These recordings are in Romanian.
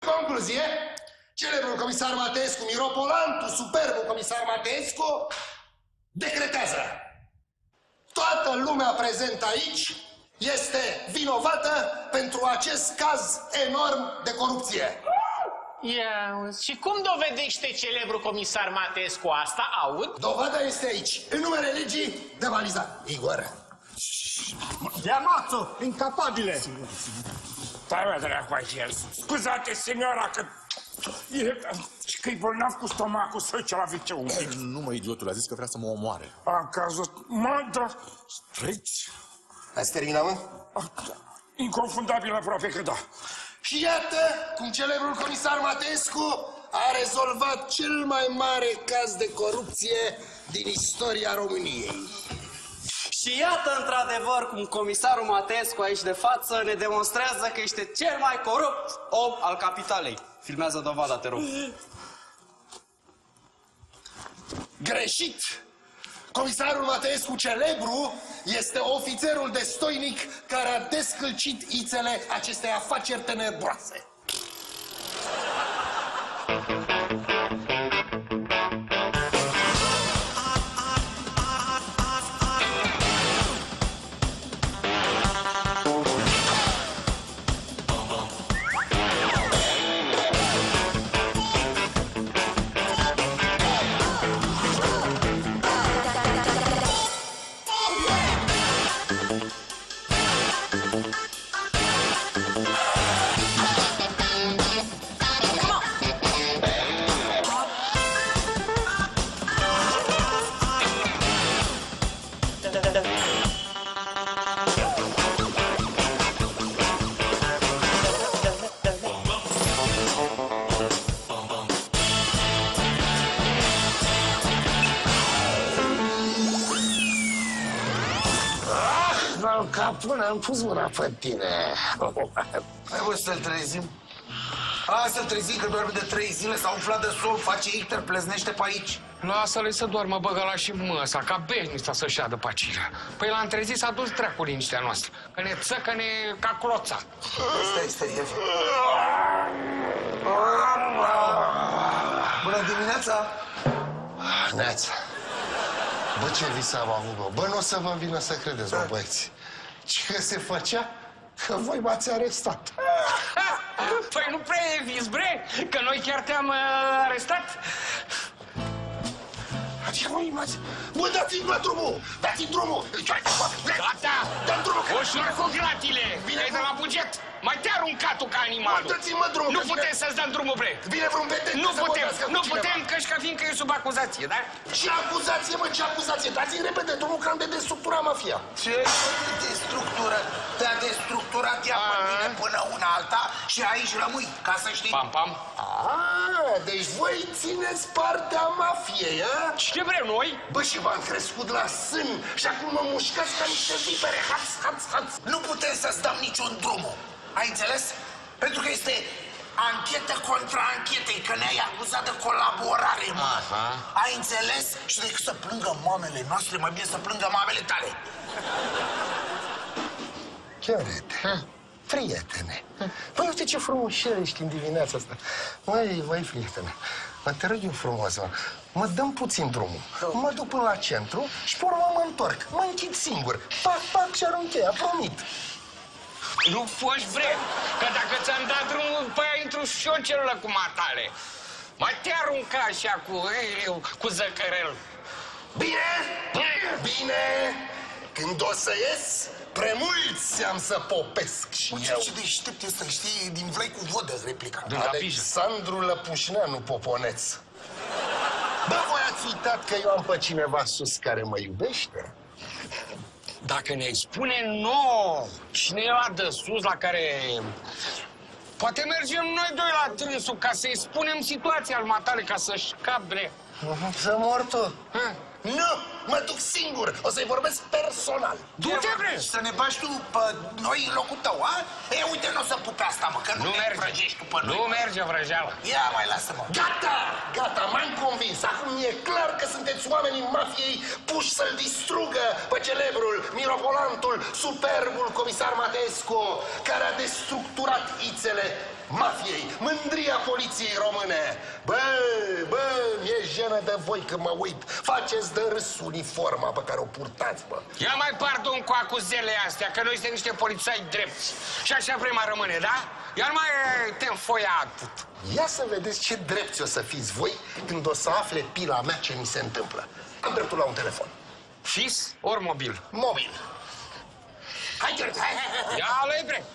Concluzie, celebrul comisar Mateescu, miropolantul, superbul comisar Mateescu, decretează: toată lumea prezentă aici este vinovată pentru acest caz enorm de corupție. Ia, și cum dovedește celebrul comisar Mateescu asta? Aud? Dovada este aici. În numele legii, de valiza. Igor. Iamațo, incapabile! Stai, mă, dracu, aici. Scuzate, signora, că... Și că-i bolnav cu stomacul, să duce la viceu un pic. Nu, mă, idiotul, a zis că vrea să mă omoare. Am cazut... Mă, da... Striți? Ați terminat, mă? Inconfundabil aproape că da. Și iată cum celebrul comisar Mateescu a rezolvat cel mai mare caz de corupție din istoria României. Și iată, într-adevăr, cum comisarul Mateescu aici de față ne demonstrează că este cel mai corupt om al capitalei. Filmează dovada, te rog. Greșit! Comisarul Mateescu celebru este ofițerul destoinic care a descălcit ițele acestei afaceri tenebroase. Până am pus mâna pe tine. Hai, bă, să-l trezim. Hai să-l trezim, că doarme de 3 zile, s-a umflat de sol, face icter, pleznește pe aici. Lasă-l să doarmă, băgă la și măsa, ca beșnița să șadă pe acilea. Păi l-am trezit, s-a dus dracu liniștea noastră, că ne țăcă-ne ca cloța. Stai, ia. Bună dimineața! Neața. Bă, ce vis am avut, bă? Bă, nu o să vă vină să credeți, bă, băieți. Ce se făcea? Că voi m-ați arestat. Păi nu prea e vis, bre, că noi chiar te-am arestat. Ce voi m-ați... Bă, dați-mi la drumul! Dați-mi drumul! Gata! Dă-mi drumul! Ușor cu gratile! Bine de la buget! Mai te-a aruncat tu ca animalul! Dați-mi drumul! Nu putem să-ți dăm drumul, bre! Vine vreun vedet! Nu putem, că fiindcă e sub acuzație, da? Ce acuzație, mă, ce acuzație? Dați-mi repede drumul, că am de destructurat mafia! Ce destructură? Te-a destructurat ea pe mine până una alta și aici rămâi, ca să știi. Pam. Deci voi țineți partea mafiei, a? Ce vrem noi? Bă, și v-am crescut la sân și acum mă mușcați ca niște vipere. Haț. Nu putem să-ți dăm niciun drumul. Ai înțeles? Pentru că este anchetă contra anchetei, că ne-ai acuzat de colaborare, mă. Aha. Ai înțeles? Și decât să plângă mamele noastre, mai bine să plângă mamele tale. Chiorete, prietene. Păi uite ce frumos ești în dimineața asta. Măi, prietene, mă te rog eu frumos, mă dăm puțin drumul. Mă duc până la centru și pe urmă mă întorc. Mă închid singur. Pac, și arunc cheia, promit. Nu foși vrem, că dacă ți-am dat drumul, pe aia intru și eu în celălalt cu matale. Mai te arunca așa cu zăcărel. Bine! Când o să ies, premulți am să popesc și eu. Ce deștept e ăsta, știi, din Vlai cu vodă, replica. Alexandru Lăpușneanu Poponeț. Bă, voi ați uitat că eu am pe cineva sus care mă iubește? Dacă ne-ai spune nouă cine e ăla de sus la care... Poate mergem noi doi la trânsul ca să-i spunem situația al matale ca să-și cabre. Să mor tu? Nu! Mă duc singur! O să-i vorbesc personal! Du-te, bre! Să ne bagi tu pe noi în locul tău, a? E, uite, nu o să pupe asta, mă, că nu ne vrăjești tu pe noi. Nu merge vrăjeala. Ia, mai lasă-mă! Gata, m-am convins. Acum e clar că sunteți oamenii mafiei puși să-l distrugă pe celebrul, mirobolantul, superbul comisar Mateescu, care a destructurat ițele mafiei, mândria poliției române. Bă, mi-e jenă de voi când mă uit. Faceți de râs uniforma pe care o purtați, bă. Ia mai pardon cu acuzele astea, că noi suntem niște polițai drepți. Și așa vrem a rămâne, da? Iar mai te înfoia atât. Ia să vedeți ce drepți o să fiți voi când o să afle pila mea ce mi se întâmplă. Am dreptul la un telefon. Fix ori mobil? Mobil. Hai, hai. Ia-l-i bre!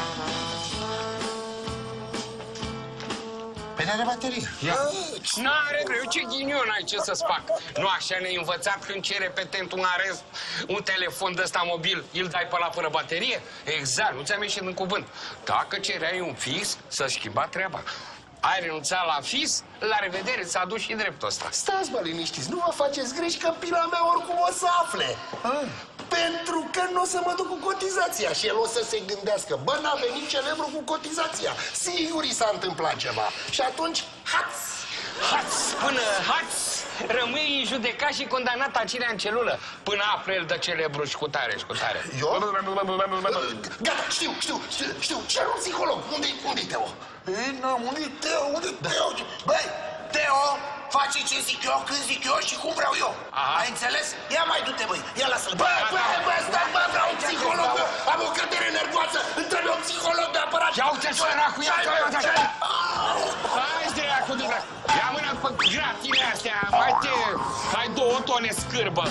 Păi n-are baterie. N-are greu, ce ghinion ai, ce să-ți fac? Nu așa ne-ai învățat când cere repetent un arest, un telefon de ăsta mobil, îl dai pe la fără baterie? Exact, nu ți-am ieșit în cuvânt. Dacă cereai un fix, să-și schimba treaba. Ai renunțat la fix, la revedere, ți-a adus și dreptul ăsta. Stați, bă, liniștiți, nu vă faceți griji că pila mea oricum o să afle. Pentru că nu o să mă duc cu cotizația și el o să se gândească, bă, n-a venit celebru cu cotizația. Sigur i s-a întâmplat ceva. Și atunci, haț! Până rămâi judecat și condamnat a cirea în celulă, până află el de celebru și cu tare. Eu? Gata, știu. Ce un psiholog? Unde-i Teo? Unde-i Teo? Băi, Teo face ce zic eu, când zic eu și cum vreau eu. Ai înțeles? Ia mai du-te, băi, ia lasă-l. Bă, stai, bă, vreau un psiholog, bă. Am o cădere nervoasă, îmi trebuie un psiholog neapărat. Ia uite, săracu, ia-te, hai, dracu, ia mâna pe gratile astea, hai 2 tone scârbă.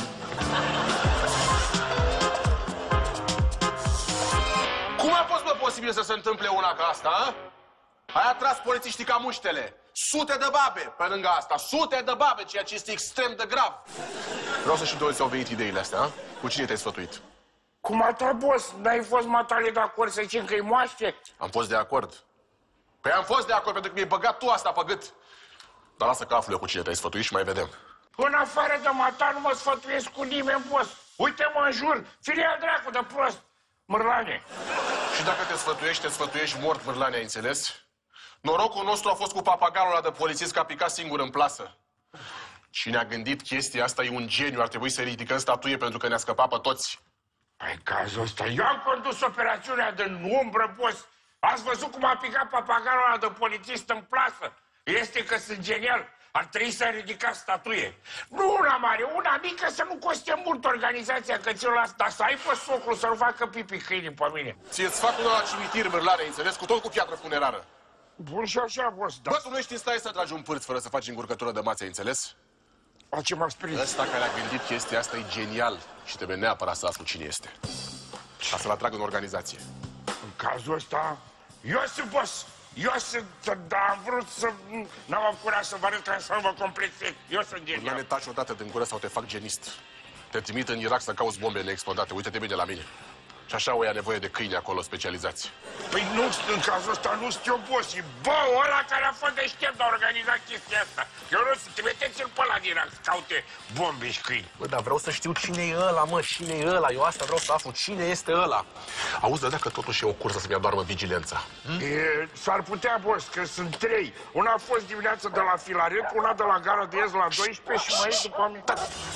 Cum a fost, bă, posibil să se întâmple una ca asta, a? Ai atras polițiștii ca muștele. Sute de babe pe lângă asta, sute de babe, ceea ce este extrem de grav. Vreau să știu de unde ți-au venit ideile astea, a? Cu cine te-ai sfătuit? Cu mata, boss, n-ai fost matale de acord să zicem că-i moaște? Am fost de acord. Păi am fost de acord pentru că mi-ai băgat tu asta pe gât. Dar lasă că aflu eu cu cine te-ai sfătuit și mai vedem. În afară de mata nu mă sfătuiesc cu nimeni, boss. Uite-mă în jur, filia dracu de prost. Mârlane. Și dacă te sfătuiești mort, Mârlane, ai înțeles? Norocul nostru a fost cu papagalul ăla de polițist că a picat singur în plasă. Cine a gândit chestia asta e un geniu, ar trebui să ridicăm statuie pentru că ne-a scăpat pe toți. Ai cazul ăsta, eu am condus operațiunea de umbră, boss. Ați văzut cum a picat papagalul ăla de polițist în plasă? Este că sunt genial. Ar trebui să ridicați statuie. Nu una mare, una mică, să nu coste mult organizația căților asta, dar să ai pe socul să nu facă pipi câinii pe mine. Ție-ți fac unul la cimitir, Mârlane, înțeles? Cu tot cu piatră funerară. Bun și așa, boss, da. Bă, tu nu ești în stare să tragi un pârț fără să faci încurcătură de mațe, înțeles? A, ce m-a sprins? Ăsta care a gândit chestia asta e genial și trebuie neapărat să aflu cine este. Ca să-l atrag în organizație. În cazul ăsta, eu sunt boss. Eu sunt, dar am vrut să... N-am avut curaj să vă arăt ca să nu vă complexez. Eu sunt genial. Nu ne taci odată din gură sau te fac genist. Te trimit în Irak să cauți bombe neexplodate. Uite-te bine la mine. Și așa o ia nevoie de câini acolo specializați. Păi nu, în cazul ăsta nu sunt eu boss. E bă, ăla care a fost deștept de a organiza chestia asta. Eu nu sunt, trimiteți-l pe ăla din Irak să caute bombe și câini. Bă, dar vreau să știu cine e ăla, mă, cine e ăla. Eu asta vreau să aflu, cine este ăla. Auzi, dar dacă totuși e o cursă să-mi adoarmă vigilența. S-ar putea, boss, că sunt 3. Una a fost dimineața de la Filaret, una de la Gara de Est la 12 și mai e după amiază.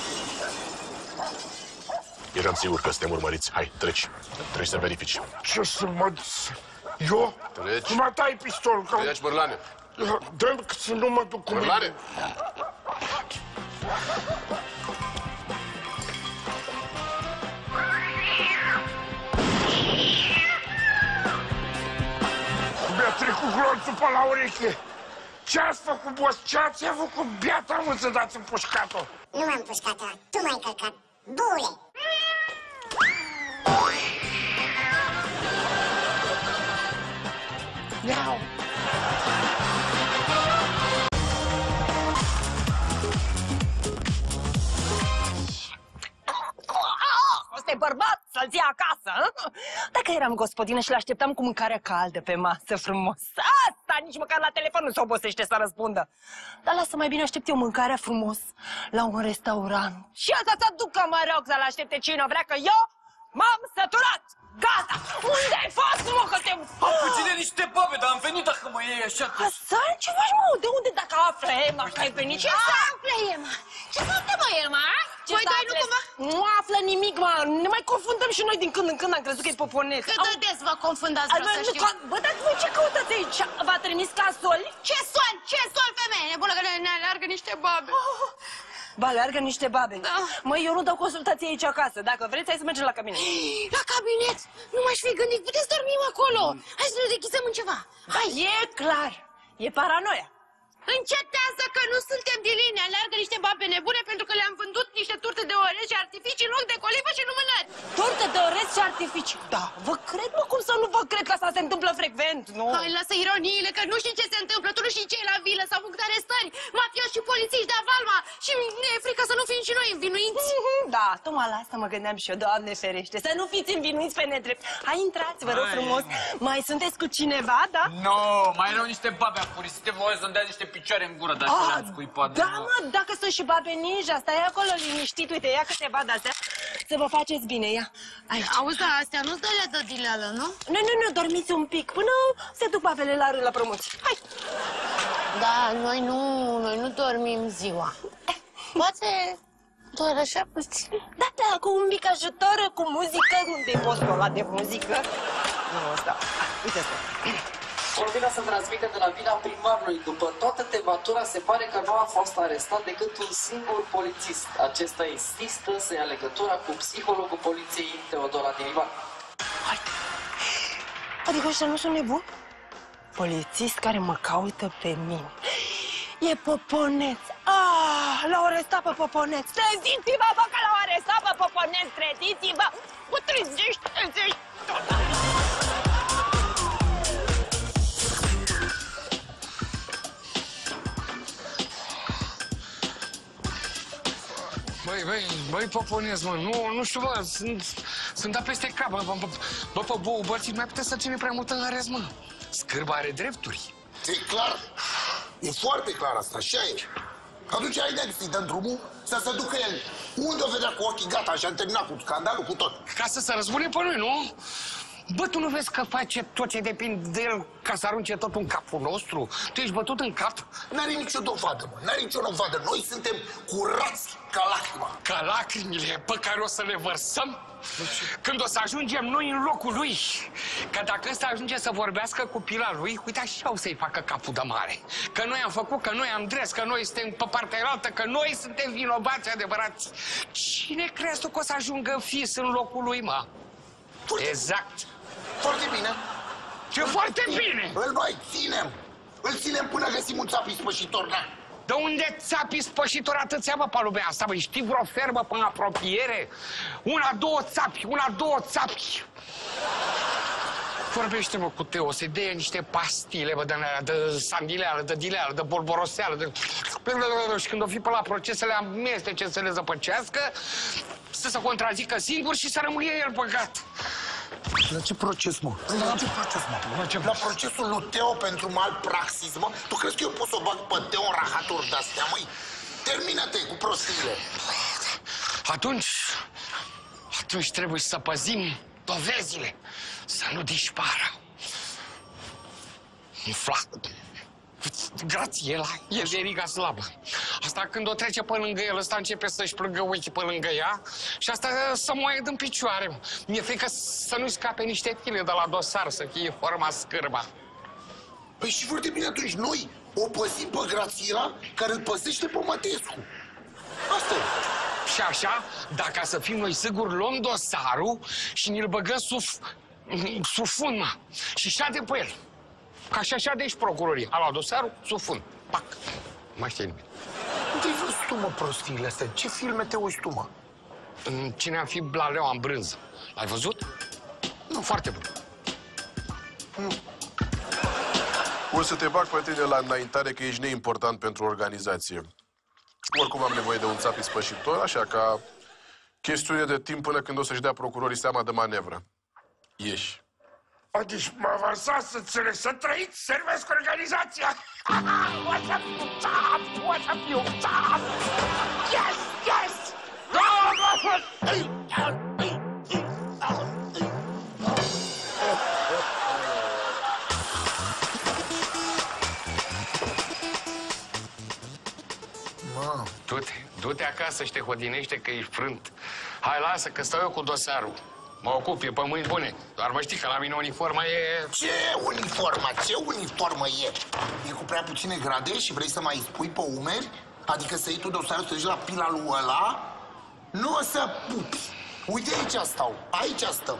Eram sigur că suntem urmăriți. Hai, treci. Treci să verifici. Ce să mă... Eu? Treci. Nu mă tai pistolul, că... Treci, Mârlane. Dă-mi să nu mă duc cu mine. Mârlane! Mi-a trecut glonțul pe la ureche. Ce ați făcut, boss? Ce ați făcut? Beata mă să dați împușcat-o. Nu m-am pușcat-o, tu m-ai călcat. Bule! Miau! Ăsta e bărbat să-l ții acasă, Dacă eram gospodină și l-așteptam cu mâncarea caldă pe masă frumos. Asta nici măcar la telefon nu se obosește să răspundă. Dar lasă mai bine aștept eu mâncarea frumos la un restaurant. Și asta să ducă, mă rog, să-l aștepte cine vrea, că eu m-am săturat. Gata! Unde ai fost, mă, că te... Am puține niște babe, dar am venit dacă mă iei așa. Hasan, ce faci, mă? De unde dacă află Emma că ai venit? Ce să află Emma? Ce să află, mă, Emma? Păi dai, nu cumva? Nu află nimic, mă. Ne mai confundăm și noi din când în când. Am crezut că e Poponeț. Cât de des vă confundați, vreau să știu. Bă, dar voi ce căutați aici? V-a trimis ca soli? Ce sol? Ce sol, femeie? Nebună că ne aleargă niște babe. Ba, aleargă niște babe. Da. Măi, eu nu dau consultații aici acasă. Dacă vreți, hai să mergem la cabinet. La cabinet? Nu m-aș fi gândit. Puteți dormi acolo. Hai să ne deghizăm în ceva. Hai. E clar. E paranoia. Încetează că nu suntem din linie. Aleargă niște babe nebune pentru că le-am vândut niște turte de orez și artificii în loc de colivă și lumânări. Turte de orez și artificii? Da, vă cred, mă, cum să nu vă cred că asta se întâmplă frecvent, nu? Hai, lasă ironiile, că nu știi ce se întâmplă. Tu nu știi ce e la vilă, s-au făcut arestări, mafioși și polițiști de avalma și ne e frică să nu fim și noi învinuiți. Da, tocmai la asta mă gândeam și eu, Doamne ferește, să nu fiți învinuiți pe nedrept. Hai, intrați, vă rog frumos. Mai sunteți cu cineva, da? No, mai erau niște babe afurisite, voie să-mi dea niște picioare în gură, dar și le-am scuipat. Da, mă, dacă sunt și babe ninja, stai acolo liniștit, uite, ia câteva de-astea, să vă faceți bine, ia. Aici. Auzi, da, astea nu-ți dă le dă dileală, nu? Nu, dormiți un pic, până se duc babele la promoții. Hai! Da, noi nu dormim ziua. Poate doar așa puțin. Da, cu un mic ajutor, cu muzică, unde e postul ăla de muzică? Nu, ăsta. Uite asta. Ordinea se transmite de la vila primarului. După toată tematura, se pare că nu a fost arestat decât un singur polițist. Acesta insistă să ia legătura cu psihologul poliției Teodora Dilivan. Hai! Adică ăștia nu sunt nebuni? Polițist care mă caută pe mine. E Poponeț. L-au arestat pe Poponeț. Treziți-vă, bă, că l-au arestat pe Poponeț. Treziți-vă. Bă, trezești. Băi, Poponeț, mă, nu știu, bă, sunt dat peste cap, bă, bărții, mai puteți să ține prea mult în arest, mă. Scârba are drepturi. E clar, e foarte clar asta, așa e. Atunci ai de să-i dăm drumul, să se ducă el. Unde o vedea cu ochii, gata, și-a terminat cu scandalul, cu tot. Ca să se răzbune pe noi, nu? Bă, tu nu vezi că face tot ce depinde de el ca să arunce tot în capul nostru? Tu ești bătut în cap? N-are nicio dovadă, mă, n-are nicio dovadă. Noi suntem curați ca lacrima. Ca lacrimile pe care o să le vărsăm? Când o să ajungem noi în locul lui. Că dacă ăsta ajunge să vorbească cu pila lui, uite așa o să-i facă capul de mare. Că noi am făcut, că noi am dres, că noi suntem pe partea altă, că noi suntem vinovați adevărați. Cine crezi tu că o să ajungă fis în locul lui, mă? Exact. Foarte bine. Ce foarte bine! Îl mai ținem. Îl ținem până găsim un țap ispășitor, da? De unde țapi spășitori atâția, bă, pe lumea asta, băi? Știi vreo fermă până apropiere? Una, două țapi. Vorbește-mă cu Teo, să-i dea niște pastile, bă, de sandileală, de dileală, de bolboroseală, de... Și când o fi pe la proces să le amestece, să le zăpăcească, să se contrazică singur și să rămâie el păcat. La ce proces, mă? La procesul lui Teo pentru malpraxis, mă? Tu crezi că eu pot să o bag pe Teo în rahaturi de-astea, măi? Termină-te cu prostiile. Atunci trebuie să păzim dovezile, să nu dispară. Grațiela e veriga slabă. Asta când o trece pe lângă el, ăsta începe să-și plângă ochii pe lângă ea și asta să moaie din picioare. Mi-e frică să nu-i scape niște file de la dosar, să fie forma scârba. Păi și foarte bine, atunci noi o păzim pe Grațiela care îl păzește pe Matescu. Asta e. Și așa, dacă să fim noi siguri, luăm dosarul și ne-l băgăm sub fund, mă. Și șade pe el. Ca și așa de aici procurorii. A luat dosarul, sub fund. Pac. Mai știi nimic. Unde ai văzut tu, mă, prostiile astea? Ce filme te uiți tu, mă? Cine am fi Blaleu în brânză. L-ai văzut? Nu, foarte bun. O să te bag pe tine la înaintare că ești neimportant pentru organizație. Oricum am nevoie de un țap ispășitor, așa ca chestiune de timp până când o să-și dea procurorii seama de manevră. Ieși. Deci mă avansați să înțeleg, să trăiți, servesc organizația! O să fiu țap! O să fiu țap! Yes! Yes! Du-te acasă și te hodinește că ești frânt. Hai, lasă, că stau eu cu dosarul. Mă ocup, e pe mâini bune. Doar mă știi că la mine uniforma e... Ce uniformă? Ce uniformă e? E cu prea puține grade și vrei să mai spui pe umeri? Adică să iei tu dosarul, să duci la pila lui ăla? Nu o să pupi. Uite, aici stau. Aici stăm.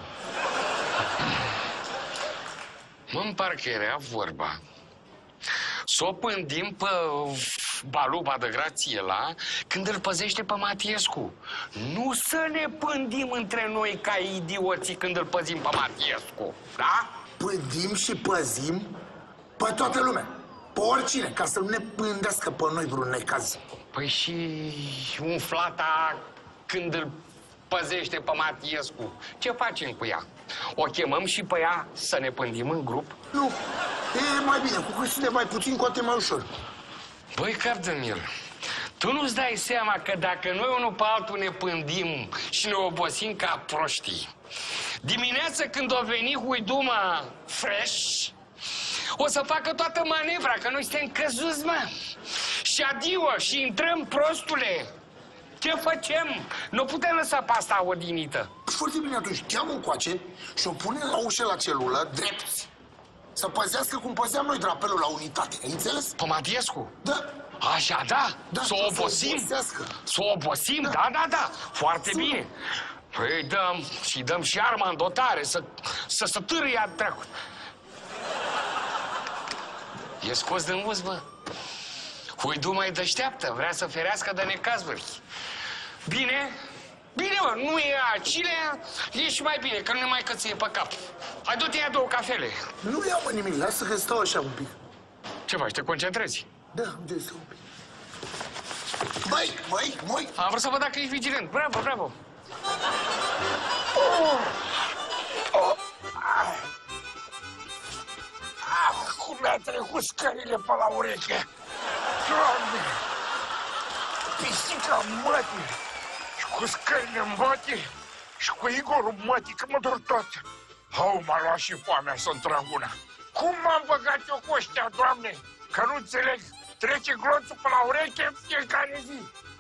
Mă-mi parcă era vorba. S-o pândim pe baluba de Grațiela când îl păzește pe Matiescu. Nu să ne pândim între noi ca idioții când îl păzim pe Matiescu, da? Pândim și păzim pe toată lumea. Pe oricine, ca să nu ne pândească pe noi vreun necaz. Păi și umflata când îl păzește pe Matiescu, ce facem cu ea? O chemăm și pe ea să ne pândim în grup? Nu, e mai bine, cu cât suntem mai puțin, cu atât mai ușor. Băi, Cardamil, tu nu-ți dai seama că dacă noi unul pe altul ne pândim și ne obosim ca proștii, dimineața când o veni huiduma fresh, o să facă toată manevra, că noi suntem căzuți, mă. Și adio, și intrăm, prostule. Ce facem? Nu putem lăsa pe asta odinită. Foarte bine, atunci cheamă încoace și o punem la ușă la celulă, drept. Să păzească cum păzeam noi drapelul la unitate, ai înțeles? Pe Matiescu? Da. Așa, da? Da, să o obosim? Să o obosim? Da, da, da. Foarte bine. Păi dăm și arma în dotare, să se târâia dracu. E scos din uz, bă. Huiduma e deșteaptă, vrea să ferească de necazuri. Bine, bine, mă, nu e acilea, e și mai bine, că nu ne mai cățâie pe cap. Hai, du-te, ia 2 cafele. Nu iau, mă, nimic, lasă că stau așa un pic. Ce faci, te concentrezi? Da, unde să un pic. Băi! Am vrut să văd dacă ești vigilent. Bravo, bravo. Cum mi-a trecut scările pe la ureche. Doamne! Pisica mătii și cu scările în bate și cu Igorul mătii, că mă dor toate. Au, m-a luat și foamea să-mi trag una. Cum m-am băgat eu cu ăștia, Doamne? Că nu înțeleg. Trece glonțul pe la ureche în fiecare zi.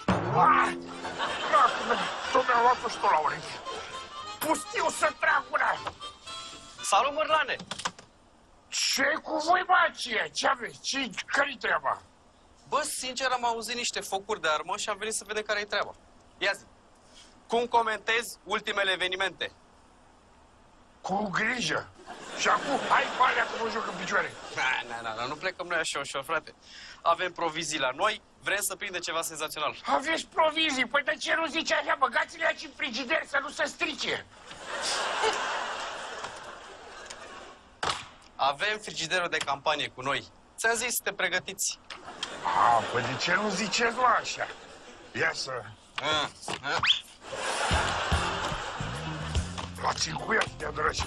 Tu mi-a luat-o și tu la ureche. Pustiu să trag una. Salut, Mărlane! Ce cu voi, bă, aceea? Ce aveți? Care-i treaba? Bă, sincer, am auzit niște focuri de armă și am venit să vedem care-i treaba. Ia zi, cum comentezi ultimele evenimente? Cu grijă. Și acum, hai pe alea că mă joc în picioare. Nu plecăm noi așa ușor, frate. Avem provizii la noi, vrem să prindem ceva senzațional. Aveți provizii? Păi de ce nu zici așa? Băgați-le aici în frigider să nu se strice. Avem frigiderul de campanie cu noi. Ți-am zis să te pregătiți. Păi de ce nu ziceți la așa? Ia să... Luați-l cu ea, te-a drăși.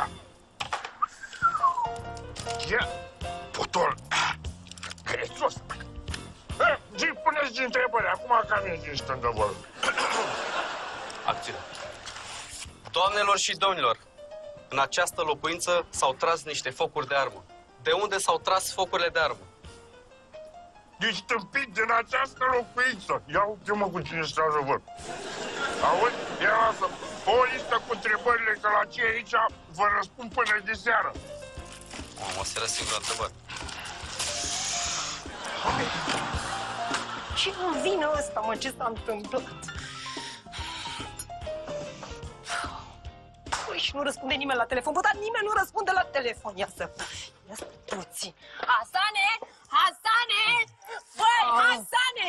Ia, potol. Grețos. Puneți întrebări, acum că am ieșit stând de vorbă. Acțiune. Doamnelor și domnilor, în această locuință s-au tras niște focuri de armă. De unde s-au tras focurile de armă? Ești tâmpit din această locuință. Ia uite-mă cu cine stau să văd. Auzi? Ia lasă o listă cu întrebările, că la ce aici vă răspund până de seară. O să răspund la întrebări. Ce nu vine ăsta, mă? Ce s-a întâmplat? Păi, și nu răspunde nimeni la telefon. Bă, dar nimeni nu răspunde la telefon. Ia să puțin. Hasane! Hasane! Băi, Hasane!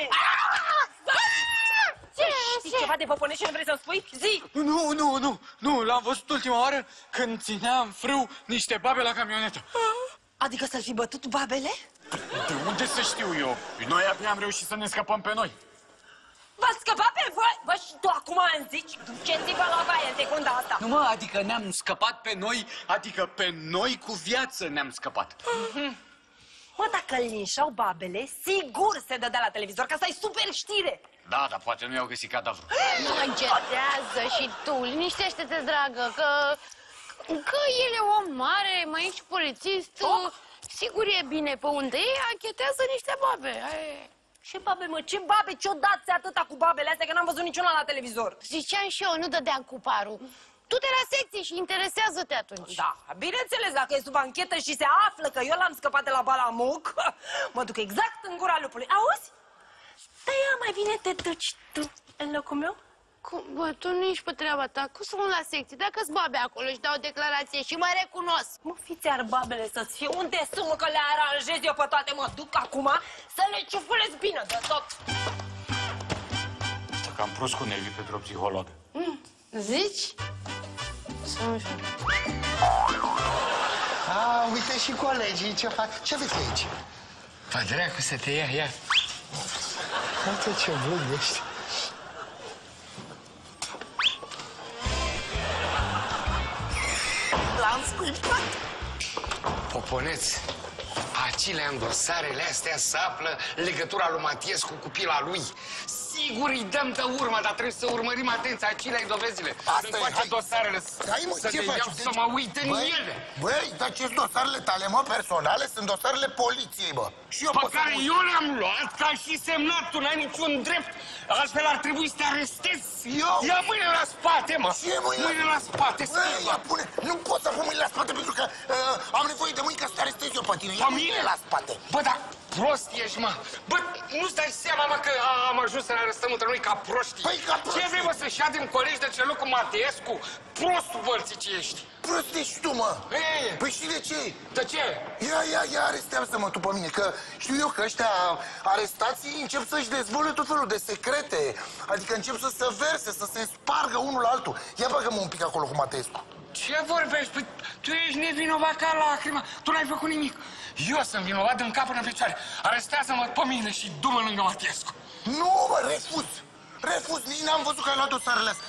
Știi ceva de Văpănești și nu vrei să-mi spui? Zi! Nu, l-am văzut ultima oară când țineam frâu niște babe la camionetă. Adică să-l fi bătut babele? De unde să știu eu? Noi abia am reușit să ne scăpăm pe noi. V-ați scăpat pe voi? Bă, și tu acum îmi zici? Duceți-vă la baie în secunda asta. Nu, mă, adică ne-am scăpat pe noi, adică pe noi cu viață ne-am scăpat. Mă, dacă îl linșau babele, sigur se dădea la televizor, că asta e super știre. Da, dar poate nu i-au găsit cadavru. Nu încetează și tu, liniștește-te, dragă, că el e om mare, mai e și polițist. Sigur e bine pe unde e, anchetează niște babe. Ce babe, mă, ce babe? Ce-o dați atâta cu babele astea, că n-am văzut niciuna la televizor? Ziceam și eu, nu dădeam cu parul. Tu te la secție și interesează-te atunci. Da, bineînțeles, dacă e sub anchetă și se află că eu l-am scăpat de la Balamuc, mă duc exact în gura lupului. Auzi? Da, ia, mai bine te duci tu în locul meu? Cum? Bă, tu nu ești pe treaba ta. Cum să mă la secție? Dacă-s babe acolo și dau o declarație și mă recunosc. Mă, fiți ar babele să-ți fie. Unde sunt, mă, că le aranjez eu pe toate? Mă duc acum să le ciufulez bine de tot. Asta cam prost cu nervii pentru o psihologă. Zici? Uite și colegii ce fac. Ce aveți aici? Pa dracu să te ia. Uite ce bun ești. L-am scuipat. Poponeț, acilea în dosarele astea să află legătura lui Matiescu cu pila lui. Sigur îi dăm de urmă, dar trebuie să urmărim atenția acilea dovezile. Să-mi face dosarele, să le iau, să mă uit în ele. Băi, dar ce-s dosarele tale, mă, personale? Sunt dosarele poliției, bă. Și eu pe care eu le-am luat, ca și semnat, tu n-ai niciun drept. Altfel ar trebui să te arestezi. Ia mâine la spate, mă. Ce mâine la spate, băi, ia pune. Nu pot să pun mâine la spate pentru că am nevoie de mâini ca să te arestez eu pe tine. Ia mâine la spate. Bă, dar prost ești, mă. Bă, nu-ți dai seama, mă, că am ajuns să ne arestăm între noi ca proști. Păi, ca proști. Ce vrei, mă, să-și ia din colegi de celul cu Mateescu? Prostul vărții ce ești. Prost ești tu, mă. Păi știi de ce? De ce? Ia, arestează-mă tu pe mine, că știu eu că ăștia arestații încep să-și dezvolte tot felul de secrete. Adică încep să se verse, să se spargă unul la altul. Ia bagă-mă un pic acolo cu Mateescu. Ce vorbești? Păi, tu ești nevinovat ca lacrima. Tu n-ai făcut nimic. Eu sunt vinovat din cap până în picioare. Arestează-mă pe mine și du-mă lângă Matiescu. Nu, mă, refuz. Nici n-am văzut că ai luat dosarele astea.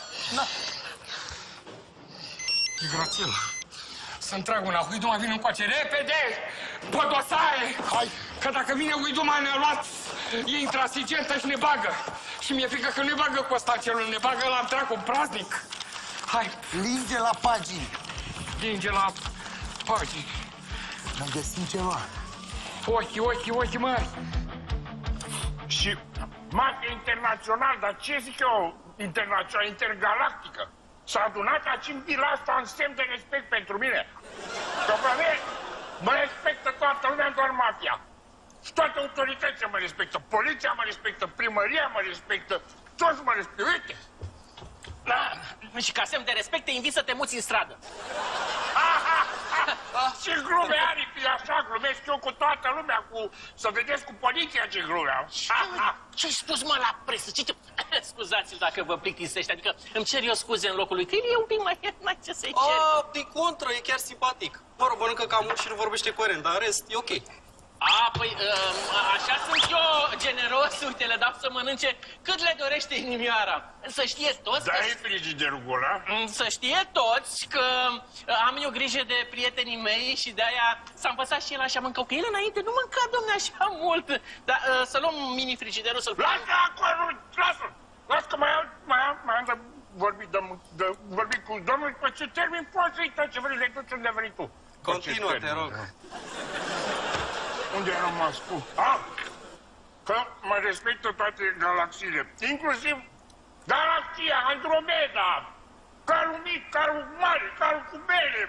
Grațiela, să-mi trag una. Huiduma, vine încoace. Repede! Pe dosare! Hai! Că dacă vine Huiduma, ne-a luat, e intransigentă și ne bagă. Și mi-e frică că nu ne bagă Costancelul, ne bagă la dracu, praznic. Hai! Linge la pagini. Linge la pagini. Mai găsim ceva. Ochii mari. Și mafia internațională, dar ce zic eu, internațională, intergalactică, s-a adunat aici în vila asta în semn de respect pentru mine. Că pe mine mă respectă toată lumea, doar mafia. Și toate autoritățile mă respectă. Poliția mă respectă, primăria mă respectă, toți mă respectă. Uite! Da, și ca semn de respect te invit să te muți în stradă. Ce glume, aripi, așa glumesc eu cu toată lumea, să vedeți cu poliția ce glume am. Ce-ai spus, mă, la presă? Scuzați-l dacă vă plictisește, adică îmi cer eu scuze în locul lui, că el e un pic mai ce să-i cer. De contră, e chiar simpatic. Mă rog, mănâncă cam mult și nu vorbește coerent, dar în rest e ok. Păi, așa sunt eu generos, uite, le dau să mănânce cât le dorește inimioara. Să știe toți... Da, e frigiderul ăla? Să știe toți că am eu grijă de prietenii mei și de-aia s-a învățat și el așa mâncau, că el înainte nu mânca, domne, așa mult. Dar să luăm mini-frigiderul, să-l... Lasă acolo, lasă! Lasă că mai am de vorbit cu domnul, după ce termin, poți să-i tot ce vrei, le duci unde vrei tu. Continuă, te rog. Unde am rămas cu? Că mă respectă toate galaxiile, inclusiv galaxia Andromeda, calul mic, calul mare, calul cu bere.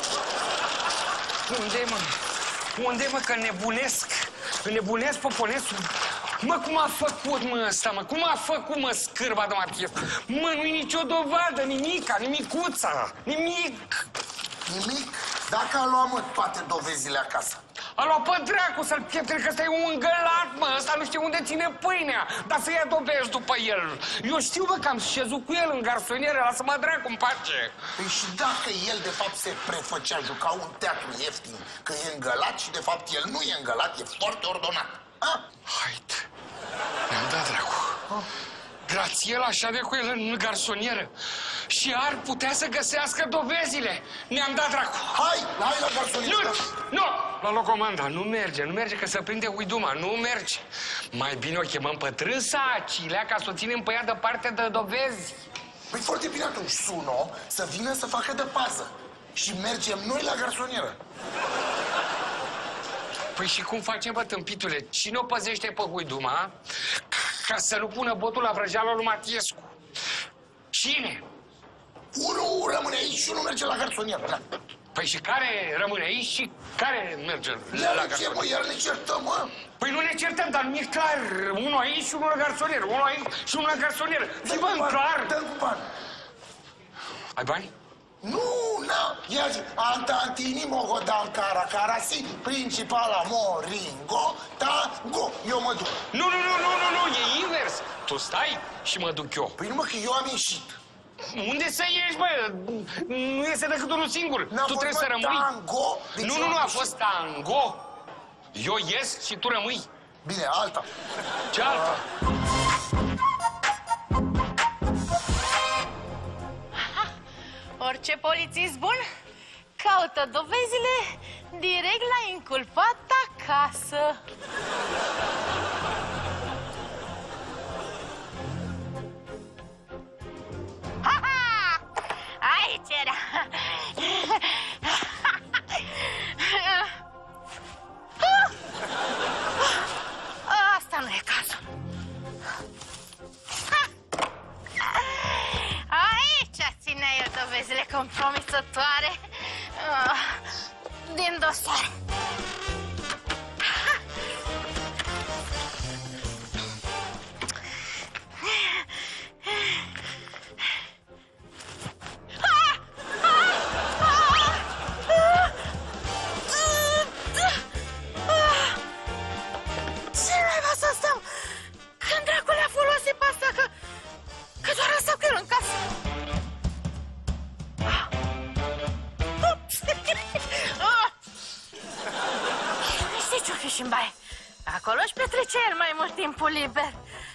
Unde, mă, că nebunesc Poponețul? Mă, cum a făcut, mă, ăsta, mă? Cum a făcut, mă, scârba de Matiescu? Mă, nu-i nicio dovadă, nimicuța, nimic. Nimic? Dacă a luat, mă, toate dovezile acasă. A luat pe dracu să-l pietre, că ăsta e un îngălat, mă, ăsta nu știe unde ține pâinea, dar să ia dovezi după el. Eu știu, bă, că am șezut cu el în garsonieră, lasă-mă dracu în pace. Păi și dacă el, de fapt, se prefăcea, juca un teatru ieftin, că e îngălat și, de fapt, el nu e îngălat, e foarte ordonat. Haide, ne-am dat dracu. Grațiela așa de cu el în garsonieră și ar putea să găsească dovezile. Ne-am dat dracu. Hai la garsonieră. Nu! La locomanda, nu merge că se prinde Huiduma, nu merge. Mai bine o chemăm pe trânsa Acilea ca să o ținem pe ea de parte de dovezi. Păi foarte bine atunci, sun-o să vină să facă de pază. Și mergem noi la garsonieră. Păi și cum facem, bă, tâmpitule? Cine o păzește pe Huiduma ca să nu pună botul la vrăjeala lui Matiescu? Cine? Unul rămâne aici și unul merge la garsonier. Da. Păi și care rămâne aici și care merge la garsonier? Mă, iar ne certăm, mă? Păi nu ne certăm, dar nu e clar. Unul aici și unul la garsonier. Unul aici și unul la garsonier. Zi, bă, clar. Dă-l cu bani. Ai bani? Nu, ia zi, antantinimo godam cara si, principala moringo, tango, eu mă duc. Nu, e invers. Tu stai și mă duc eu. Păi nu, mă, că eu am ieșit. Unde să ieși, bă? Nu este decât unul singur. Tu trebuie să rămâi. Tango? Nu, a fost tango. Eu ies și tu rămâi. Bine, alta. Ce alta? Orice polițist bun caută dovezile direct la inculpat acasă. Ha-ha! Aici era! Asta nu e cazul. Aici ține eu dovezile compromisătoare din dosar. Ce naiba să stăm? Când dracul a folosit pe asta, că doar asta cu el în casă. Nu știi ce-o fi și în baie. Acolo își petrece el mai mult timpul liber.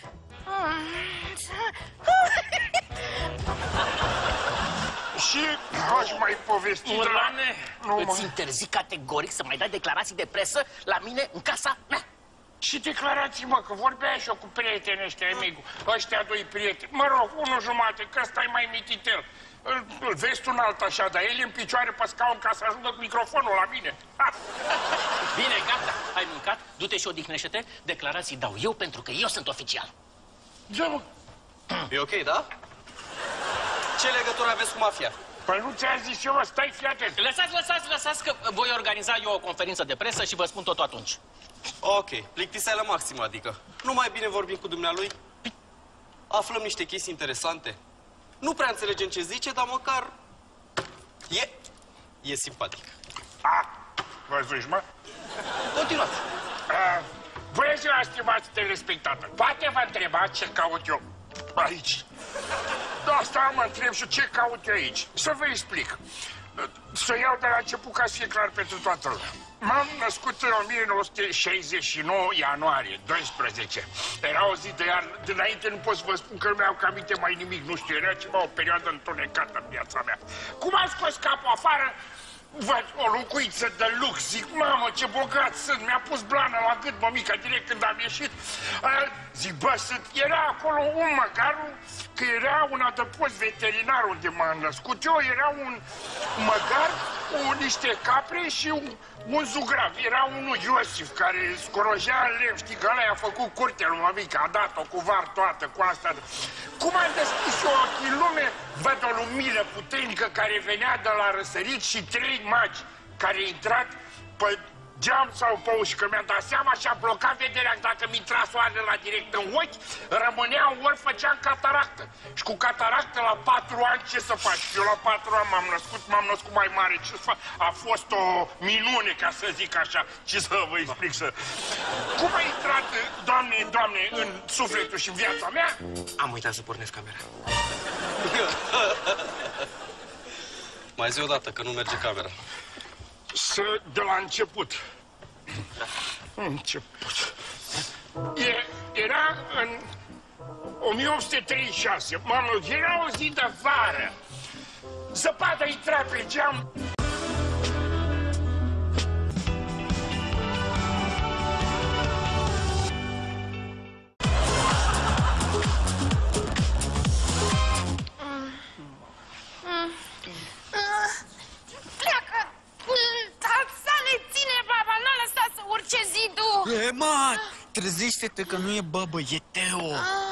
Și aș mai povesti... Murlane, îți interzic categoric să mai dai declarații de presă la mine în casa mea. Și declarații, mă, că vorbeai și eu cu prietenii ăștia, amigu, ăștia doi prieteni. Mă rog, unul jumate, că ăsta e mai mititel. Îl vezi tu un alt așa, dar el e în picioare pe scaun ca să ajungă cu microfonul la mine. Bine, gata, ai mâncat, du-te și odihnește-te, declarații dau eu pentru că eu sunt oficial. Da, mă. E ok, da? Ce legătură aveți cu mafia? Păi nu ți-a zis eu, stai, fii atent. Lăsați că voi organiza eu o conferință de presă și vă spun totul atunci. Ok, plictiseală maximă, adică. Nu mai bine vorbim cu dumnealui? Aflăm niște chestii interesante. Nu prea înțelegem ce zice, dar măcar... E simpatic. Văzuși, mă? Continuați. Bună ziua, stimați telespectatori. Poate vă întrebați ce caut eu aici. Da, asta mă întreb și ce caut eu aici. Să vă explic. Să iau de la început ca să fie clar pentru toată lumea. M-am născut în 1969, ianuarie, 12. Era o zi de iarnă. Dinainte nu pot să vă spun că nu mi-au aminte mai nimic. Nu știu, era ceva, o perioadă întunecată în viața mea. Cum am scos capul afară, văd o locuință de lux. Zic, mamă, ce bogat sunt. Mi-a pus blană la gât, mămica, direct când am ieșit. Zic, bă, era acolo un măgar, că era un adăpost veterinar unde m-am născut eu. Era un măgar cu niște capre și un zugrav. Era unul Iosif care scorojea în lemn, știi, că ăla i-a făcut curtea lui mămica, a dat-o cu var toată, cu asta. Cum am deschis eu ochii în lume, văd o lumină puternică care venea de la răsărit și 3 magi care intrat pe geam sau pe uși, că mi-am dat seama și a blocat vederea. Dacă mi intra soarele la direct în ochi, rămâneam ori făceam cataractă. Și cu cataractă la 4 ani ce să faci? Eu la 4 ani m-am născut mai mare. Ce să fac? A fost o minune, ca să zic așa. Ce să vă explic să... Cum a intrat, Doamne, în sufletul și în viața mea? Am uitat să pornesc camera. Mai zi o dată, că nu merge camera. De la început. Început. Era în 1836. Mamă, era o zi de vară. Zăpada intra pe geam. Pleacă! Să le ține, baba, n-a lăsat să urce trezește-te că nu e babă, e Teo.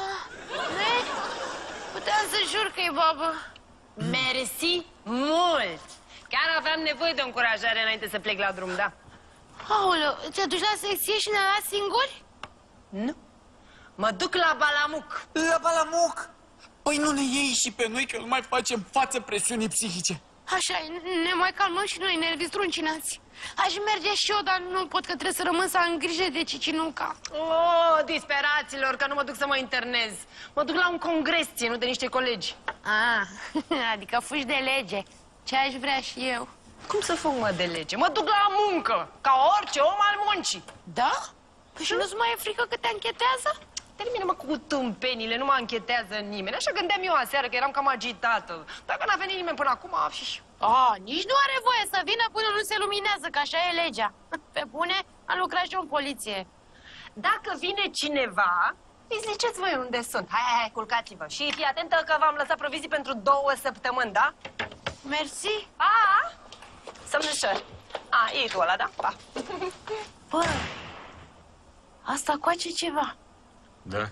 Puteam să jur că e babă. Mersi mult! Chiar aveam nevoie de o încurajare înainte să plec la drum, da. Aoleu, te duci la secție și ne-a dat singuri? Nu. Mă duc la Balamuc. La Balamuc? Păi nu ne iei și pe noi că nu mai facem față presiunii psihice. Așa e, ne mai calmăm și noi, nervii struncinați. Aș merge și eu, dar nu pot, că trebuie să rămân să am grijă de Cicinuca. Oh, disperaților, că nu mă duc să mă internez. Mă duc la un congres ținut de niște colegi. Adică fugi de lege. Ce aș vrea și eu. Cum să fug, mă, de lege? Mă duc la muncă, ca orice om al muncii. Da? Păi și nu-ți mai e frică că te anchetează? Termină-mă cu tâmpenile, nu mă anchetează nimeni. Așa gândeam eu aseară, că eram cam agitată. Dacă n-a venit nimeni până acum, nici nu are voie să vină până nu se luminează, că așa e legea. Pe bune, am lucrat și eu în poliție. Dacă vine cineva, îi ziceți voi unde sunt. Hai, culcați-vă. Și fii atentă că v-am lăsat provizii pentru 2 săptămâni, da? Mersi. Sămnășori. E tu ăla, da? Pa. Bă, asta coace ceva. Da.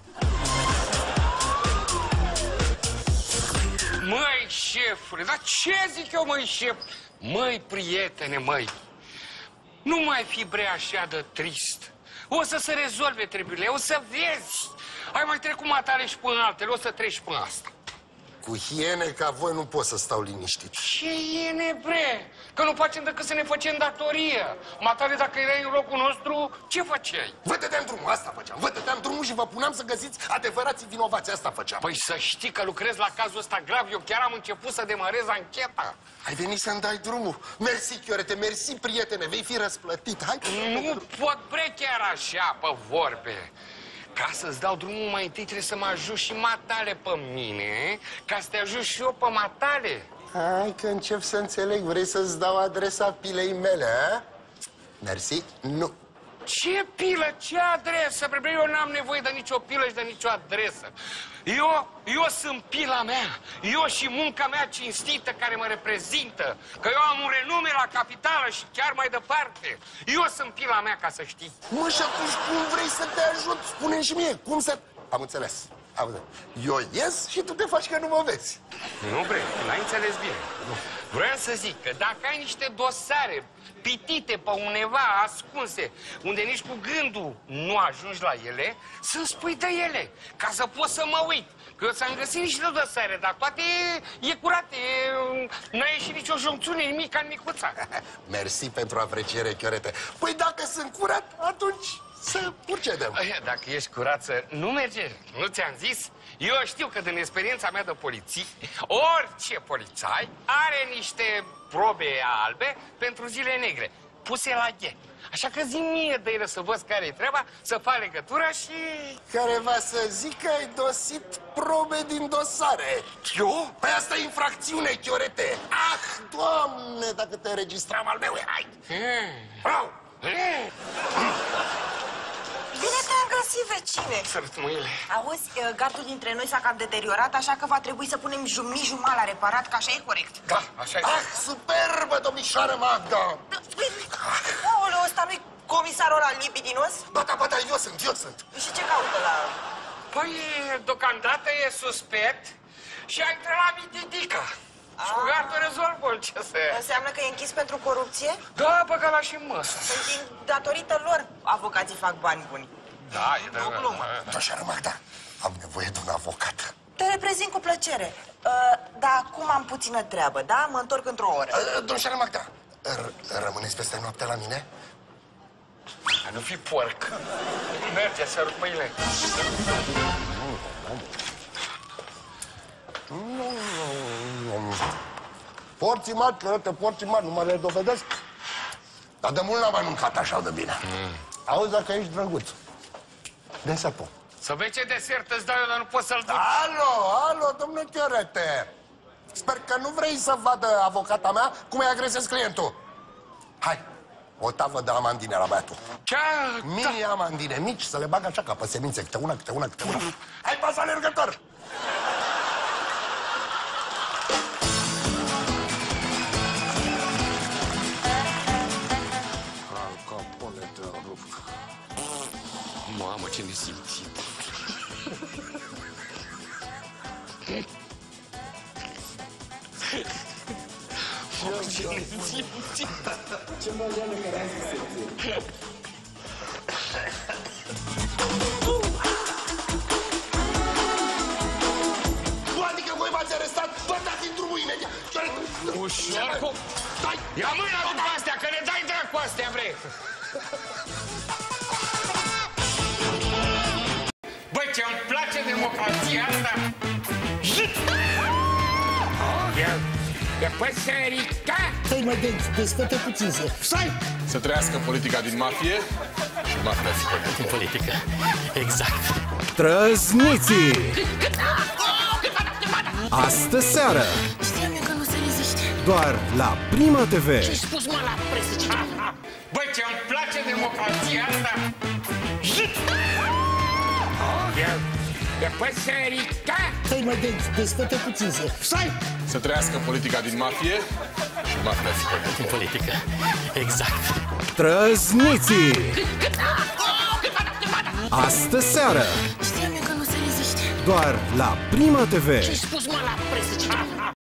Măi, șefule, dar ce zic eu, măi, șef? Măi, prietene, măi, nu mai fi bre așa de trist. O să se rezolve treburile, o să vezi. Ai mai trecut matale și până altele, o să treci până asta. Cu hiene ca voi nu pot să stau liniștit. Ce iene, bre? Că nu facem decât să ne facem datorie. Matale, dacă erai în locul nostru, ce făceai? Vă dădeam drumul, asta făceam. Vă dădeam drumul și vă puneam să găsiți adevărații vinovați, asta făceam. Păi să știi că lucrez la cazul ăsta grav, eu chiar am început să demarez ancheta. Ai venit să-mi dai drumul. Mersi, Chiorete, mersi, prietene, vei fi răsplătit. Hai. Nu pot, bre, chiar așa, pe vorbe. Ca să-ți dau drumul, mai întâi trebuie să mă ajut și matale pe mine, ca să te ajut și eu pe matale. Hai că încep să înțeleg. Vrei să-ți dau adresa pilei mele, a? Mersi, nu. Ce pilă? Ce adresă? Bre, eu n-am nevoie de nicio pilă și de nicio adresă. Eu sunt pila mea. Eu și munca mea cinstită care mă reprezintă. Că eu am un renume la capitală și chiar mai departe. Eu sunt pila mea, ca să știi. Mă, și atunci cum vrei să te ajut? Spune-mi și mie, cum să... Am înțeles. Eu ies și tu te faci că nu mă vezi. Nu, bre, n-ai înțeles bine. Vreau să zic că dacă ai niște dosare pitite pe undeva, ascunse, unde nici cu gândul nu ajungi la ele, să-mi spui de ele, ca să pot să mă uit. Că eu ți-am găsit niște dosare, dar toate e curate, n-a ieșit nicio joncțiune, nimic ca micuța. Mersi pentru apreciere, Chiorete. Păi dacă sunt curat, atunci să procedăm. Dacă ești curată, nu merge, nu ți-am zis? Eu știu că din experiența mea de poliție, orice polițai are niște probe albe pentru zile negre, puse la ghe. Așa că zi mie de ele să văd care-i treaba, să fac legătura și... Care va să zic că ai dosit probe din dosare. Eu? Păi asta e infracțiune, Chiorete. Doamne, dacă te înregistram al meu, hai! Bine te-am găsit, vecine! Sărut mâinile. Auzi, gardul dintre noi s-a cam deteriorat, așa că va trebui să punem jumătate la reparat, că așa e corect. Da, așa e. Superbă, domnișoară Magda! Aoleu, ăsta nu-i comisarul ăla libidinos? Ba da, eu sunt. Și ce caută la... Păi, deocamdată e suspect și a intrat la mitidica. Și cu gardul rezolvă ce se... Înseamnă că e închis pentru corupție? Da, băga și măsă. Păi, datorită lor, avocații fac bani buni. Da, e de... o glumă. Domnișoară Magda, am nevoie de un avocat. Te reprezint cu plăcere. Dar acum am puțină treabă, da? Mă întorc într-o oră. Domnișoară Magda, rămâneți peste noapte la mine? Nu fi porc. Merge, sărut mâinile. Porții mari, Chiorete, porții mari, nu mă le dovedesc. Dar de mult n-am anuncat așa de bine. Auzi, dacă ești drăguț, de săpun. Să vezi ce desert îți dau eu, dar nu pot să-l duc. Alo, domnule Chiorete. Sper că nu vrei să vadă avocata mea cum îi agresez clientul. Hai, o tavă de amandine la băiatul. Mini amandine mici, să le bag așa ca pe semințe, câte una. Hai, pas alergător! Mamă, ce nesimțit. Ce măgeală care ai zis. Adică voi m-ați arestat, vă dați în drumul imediat. Ușor cu... Ia mâna după astea, că ne dai dracu astea, vrei. Băi, ce-mi place democrația asta. De păsărica. Stai mai desfăte puțin să... Stai! Să trăiască politica din mafie și mafia din politică. Exact. Trăzniții! Astă seară! Știam eu că nu se reziște. Doar la Prima TV. Ce-ai spus, mă, la presă? Băi, ce-mi place democrația asta. De păsărica. Stai mai desfăte puțin să... Stai! Să trăiască politica din mafie și mafia din politică. Exact. Trăzniții! Astă seară! Știam eu că nu se reziște. Doar la Prima TV. Ce-ai spus, mă, la presă?